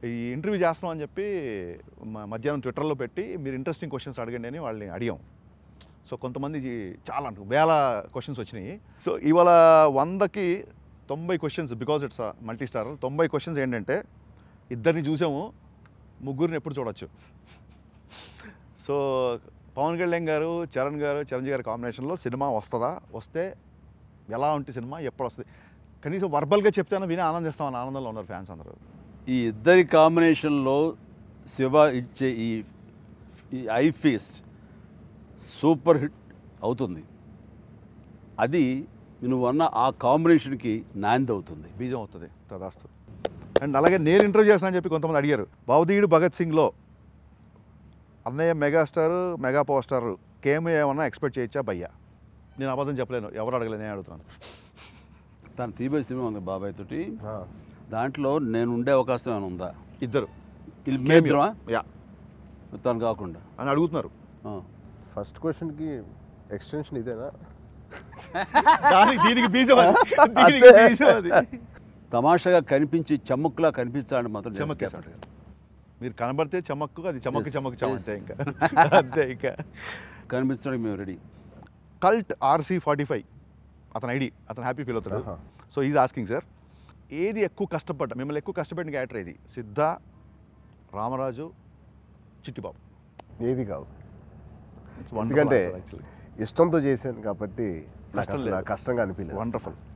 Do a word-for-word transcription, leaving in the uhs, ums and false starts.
ఈ ఇంటర్వ్యూ చేస్తున్నాం అని చెప్పి మధ్యాహ్నం ట్విట్టర్లో పెట్టి మీరు ఇంట్రెస్టింగ్ క్వశ్చన్స్ అడగండి అని వాళ్ళని అడిగాం. సో కొంతమంది చాలా వేల క్వశ్చన్స్ వచ్చినాయి. సో ఇవాళ వందకి తొంభై questions, because it's multi star, తొంభై క్వశ్చన్స్ ఏంటంటే ఇద్దరిని చూసాము, ముగ్గురిని ఎప్పుడు చూడొచ్చు. సో పవన్ కళ్యాణ్ గారు, చరణ్ గారు, చిరంజీవి గారి కాంబినేషన్లో సినిమా వస్తుందా, వస్తే ఎలా ఉంటుంది సినిమా, ఎప్పుడు వస్తుంది, కనీసం వర్బల్గా చెప్తేనే విని ఆనందిస్తామని ఆనందంలో ఉన్నారు ఫ్యాన్స్ అందరూ. ఈ ఇద్దరి కాంబినేషన్లో శివ ఇచ్చే ఈ ఈ ఐ ఫీస్ట్ సూపర్ హిట్ అవుతుంది. అది నువ్వు అన్న ఆ కాంబినేషన్కి నాంది అవుతుంది, బీజం అవుతుంది తదాస్తు. అండ్ అలాగే నేను ఇంటర్వ్యూ చేస్తానని చెప్పి కొంతమంది అడిగారు. బావుదీయుడు భగత్ సింగ్లో అన్నయ్య మెగాస్టార్, మెగా పవర్ స్టార్ కేమ్ ఏమన్నా ఎక్స్పెక్ట్ చేయొచ్చా భయ్యా? నేను అబద్ధం చెప్పలేను, ఎవరు అడగలేదు, నేను అడుగుతున్నాను. తను తీబే సినిమా ఉంది బాబాయ్ తోటి, దాంట్లో నేను ఉండే అవకాశం ఏమైనా ఉందా? ఇద్దరు మేద్రమా యా తను కాకుండా అని అడుగుతున్నారు. ఫస్ట్ క్వశ్చన్కి ఎక్స్టెన్షన్ ఇదేనా? దీనికి బీజం అది. తమాషాగా కనిపించి చమ్మక్కులా కనిపించాలని మాత్రం చమక్. మీరు కనబడితే చమక్కు, అది చమక్ చమక్ చమ అంతే. ఇంకా అంతే, ఇంకా కనిపించడానికి మేము ready. Cult RC forty five అతను ఐడి, అతను హ్యాపీ ఫీల్ అవుతాడు. సో ఈజ్ ఆస్కింగ్ సార్, ఏది ఎక్కువ కష్టపడ్డా, మిమ్మల్ని ఎక్కువ కష్టపడిన క్యారెక్టర్ ఏది? సిద్ధ, రామరాజు, చిట్టిబాబు? ఏది కాదు, ఎందుకంటే ఇష్టంతో చేశాను కాబట్టి నాకు కష్టంగా అనిపించలేదు. వండర్ఫుల్.